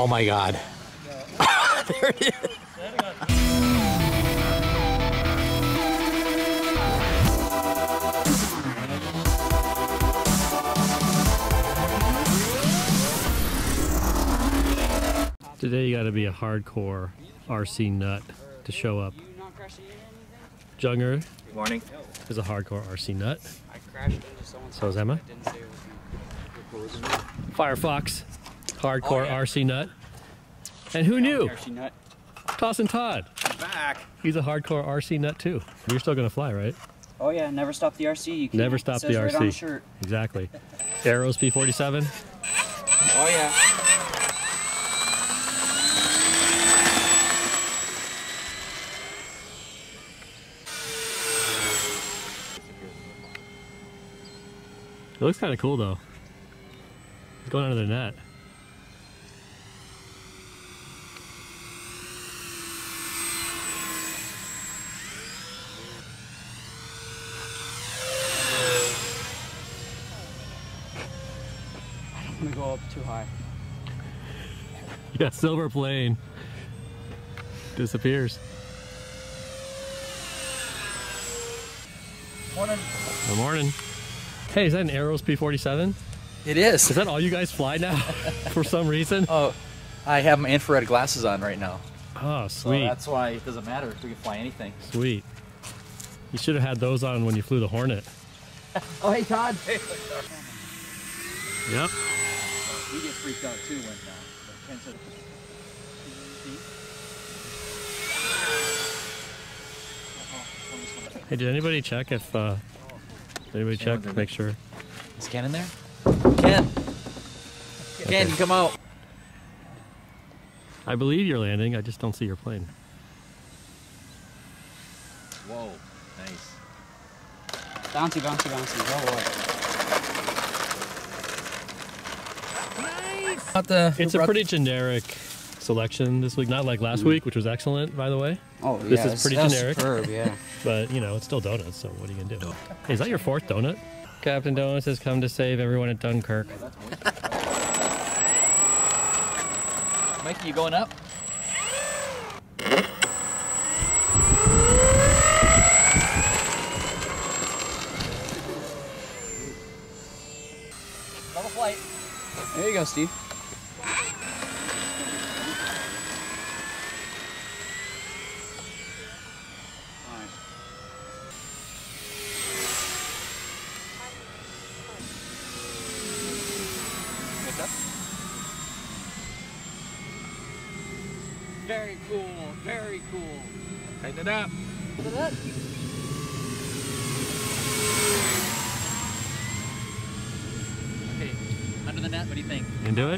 Oh my God. There it is. Today you gotta be a hardcore RC nut to show up. Junger Good morning. is a hardcore RC nut. I crashed into someone's So is Emma. I didn't say it was Firefox, hardcore RC nut. And who knew? RC nut. Tossin Todd. I'm back. He's a hardcore RC nut too. You're still gonna fly, right? Oh yeah, never stop the RC. You can't. Never stop It says the right on the RC. shirt. Exactly. Arrows P47. Oh yeah. It looks kind of cool though. It's going under the net. I don't want to go up too high. Yeah, silver plane. Disappears. Morning. Good morning. Hey, is that an Arrows P47? It is. Is that all you guys fly now? For some reason? Oh, I have my infrared glasses on right now. Oh, So sweet. that's why it doesn't matter if we can fly anything. Sweet. You should have had those on when you flew the Hornet. Oh, hey, Todd. Hey. Yep. We get freaked out too when Ken said, Hey, did anybody check if, anybody check, make sure? is Ken in there? Ken! Ken, you come out. I believe you're landing, I just don't see your plane. Whoa, nice. Bouncy, bouncy, bouncy. Oh boy. Not the, It's a pretty generic selection this week, not like last week, which was excellent, by the way. Oh yeah. This is pretty that's generic. Superb, yeah. But, you know, it's still donuts, so what are you gonna do? Hey, is that your fourth donut? Captain Donuts has come to save everyone at Dunkirk. Mikey, you going up? Level flight. There you go, Steve. Very cool, very cool. Tighten it up. Okay, under the net, what do you think? You can do it?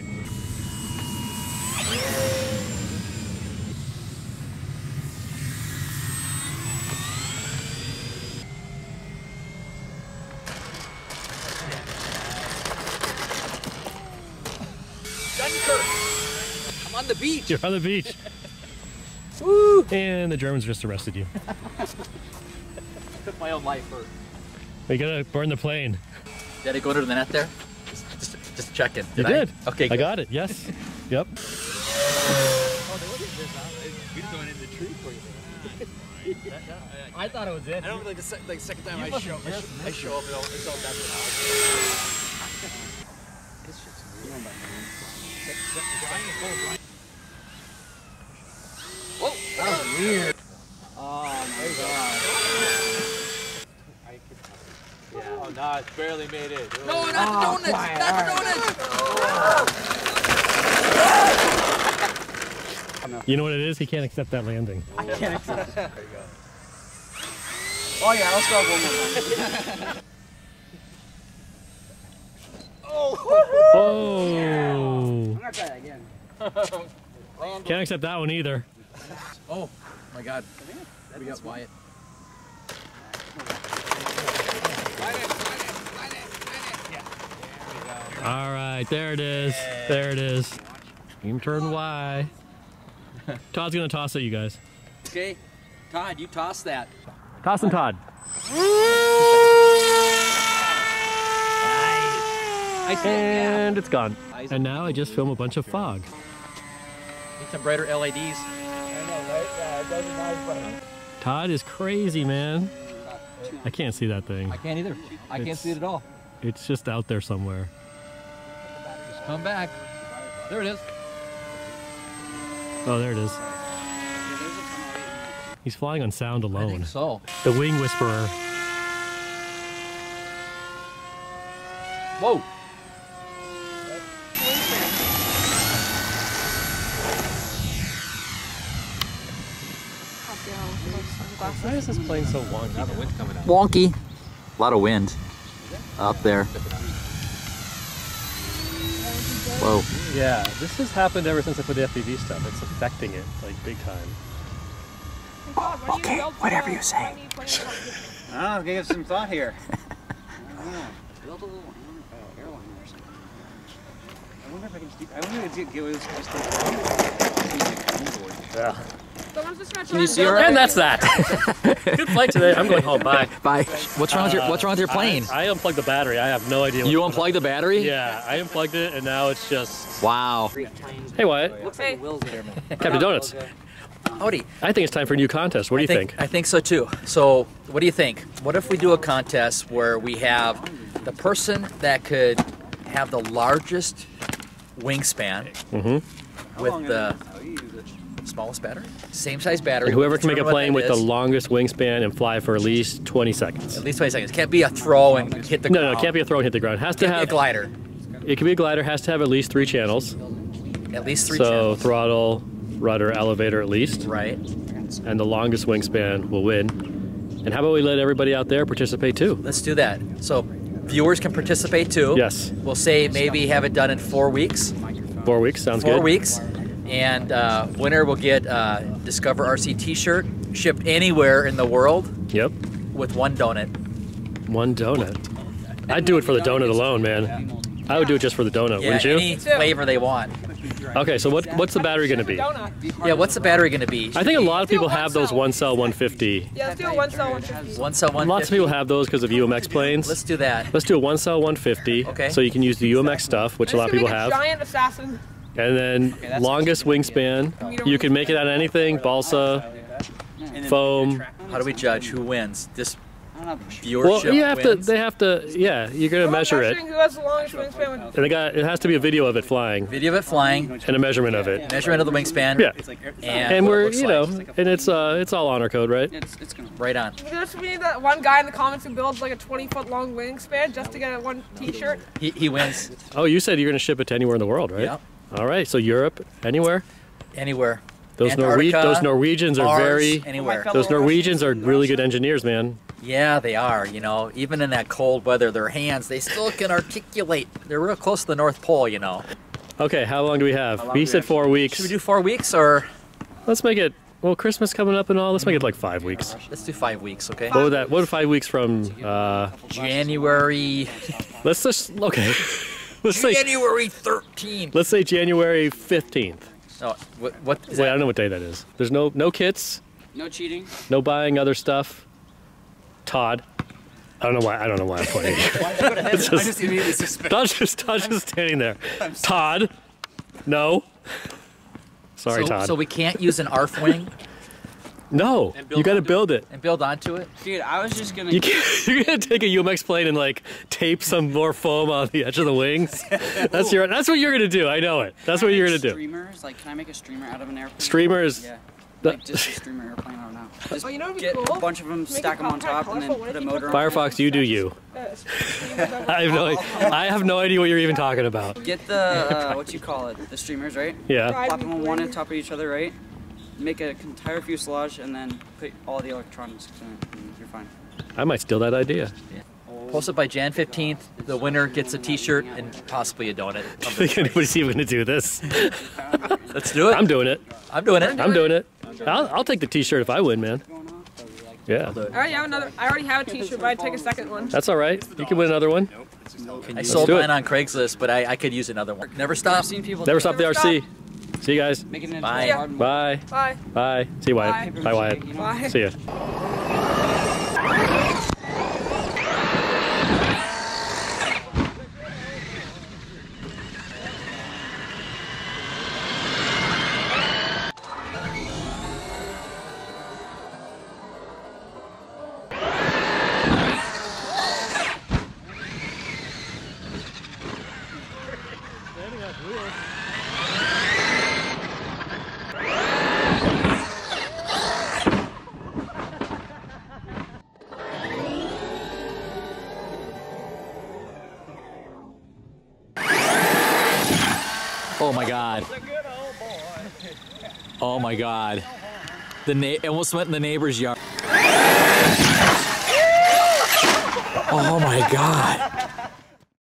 Dunkirk! I'm on the beach! You're on the beach. Woo! And the Germans just arrested you. Took my own life for. You gotta burn the plane. Did I go under the net there? Just checking. You did. Okay, I good. got it, yes. Yep. Oh, there wasn't this. We just went in the tree for you. I thought it was it. I don't like the second time I show up, it's all back Whoa, that was weird. Oh my god. Oh, no, it's barely made it. No, not the donuts! quiet, Not the donuts! You know what it is? He can't accept that landing. I can't accept it. There you go. Oh yeah, let's go one more time. Oh! I'm gonna try that again. Can't accept that one either. Oh my god. We got Wyatt. All right, there it is. There it is. Team turn Y. Todd's gonna toss it, you guys. Okay, Todd, you toss that. Toss and Todd. And it's gone. And now I just film a bunch of fog. Need some brighter LEDs. I know, right? Yeah, it doesn't matter. Todd is crazy, man. I can't see that thing. I can't either. I can't see it at all. It's just out there somewhere. Just come back. There it is. Oh, there it is. He's flying on sound I alone. think so. The Wing Whisperer. Whoa. Why is this plane so wonky? Now the wind's coming out. Wonky. A lot of wind up there. Whoa. Yeah, this has happened ever since I put the FPV stuff. It's affecting it, like, big time. Okay, whatever you say. I don't know, I'll give some thought here. Build a little airliner or something. I wonder if I can get away with this. Yeah. Can you see her? And that's that. Good flight today. I'm going home. Bye. Bye. What's wrong with your plane? I unplugged the battery. I have no idea. You unplugged the battery? Yeah, I unplugged it, and now it's just. Wow. Hey, Wyatt. Hey. Captain Donuts. Howdy. I think it's time for a new contest. What do you think? I think so too. So, what do you think? What if we do a contest where we have the person that could have the largest wingspan with the smallest battery, same size battery. And whoever can make a determine what plane that with the is. longest wingspan and fly for at least 20 seconds. At least 20 seconds. Can't be a throw and hit the ground. No, it can't be a throw and hit the ground. It has to Can't be a have. glider. It can be a glider. Has to have at least 3 channels. At least 3 So channels. throttle, rudder, elevator at least. Right. And the longest wingspan will win. And how about we let everybody out there participate too? Let's do that. So viewers can participate too. Yes. We'll say maybe have it done in 4 weeks. 4 weeks, sounds 4 good. weeks. And winner will get Discover RC t-shirt shipped anywhere in the world Yep. with 1 donut. 1 donut. I'd do it for the donut alone, man. I would do it just for the donut, Yeah, wouldn't you? any flavor they want. Okay, so what's the battery going to be? Yeah, what's the battery going to be? I think a lot of people have those 1-cell 150. Yeah, let's do a 1-cell 150. 1 cell 150. Lots of people have those because of UMX planes. Let's do that. Let's do a 1-cell 150. Okay. So you can use the UMX stuff, which a lot of people have. Giant assassin. And then longest wingspan. You can make it out of anything, balsa, foam. How do we judge who wins? This Well, viewership you have to. wins? They have to. Yeah, you're gonna measure it, Who has the longest wingspan? and it has to be a video of it flying Video of it flying, and a measurement of it. measurement of the wingspan. Yeah. And what it we're, looks you know, like. and it's all honor code, right? It's gonna. Right on. We need that one guy in the comments who builds like a 20-foot long wingspan just to get a 1 t-shirt. He wins. Oh, you said you're gonna ship it to anywhere in the world, right? Yep. All right, so Europe, anywhere. Anywhere. Those Antarctica, Norwegians are Mars, very. anywhere. Those Norwegians are really good engineers, man. Yeah, they are. You know, even in that cold weather, their hands, they still can articulate. They're real close to the North Pole, you know. Okay, how long do we have? He said 4 weeks. Should we do 4 weeks or Let's make it. Well, Christmas coming up and all. Let's make it like 5 weeks. let's do 5 weeks, okay? What would that? What would 5 weeks from? January. Let's just okay. Let's say January 13th. let's say January 15th. Oh, what is Wait, I that? don't know what day that is. There's no kits, No cheating. no buying other stuff. Todd. I don't know why I'm pointing. It's I just immediately suspect. Todd's just standing there. Todd. No. Sorry, so, Todd. so we can't use an ARF wing No. You got to build it. and build onto it? Dude, I was just gonna. You can't, you're gonna take a UMX plane and like tape some more foam on the edge of the wings. That's what you're gonna do. I know it. That's what you're gonna do. Streamers, like, can I make a streamer out of an airplane? Streamers. Yeah. The- Like just a streamer airplane. I don't know. Just Oh, you know what'd be get cool? a bunch of them, Make stack it them on compact, top, and then colorful. put a What if you motor put on. Firefox, you do you. I have no idea what you're even talking about. Get the what you call it, the streamers, right? Yeah. Plop them on one on top of each other, right? Make an entire fuselage, and then put all the electronics in it, and you're fine. I might steal that idea. Posted by Jan 15th. The winner gets a t-shirt and possibly a donut. Do you think anybody's even gonna do this? Let's do it. I'm doing it. I'm doing it. I'm doing it. I'll take the t-shirt if I win, man. Yeah. I already have a t-shirt, but I'd take a second one. That's all right. You can win another one. I sold do it. mine on Craigslist, but I could use another one. Never stop. I've seen people Never do stop it. the Never RC. See you guys. Making it Bye. into a hard mode. Bye. Bye. Bye. See you, Wyatt. Bye. Bye, Wyatt. Bye. See ya. God. Oh my God. It almost went in the neighbor's yard. Oh my God.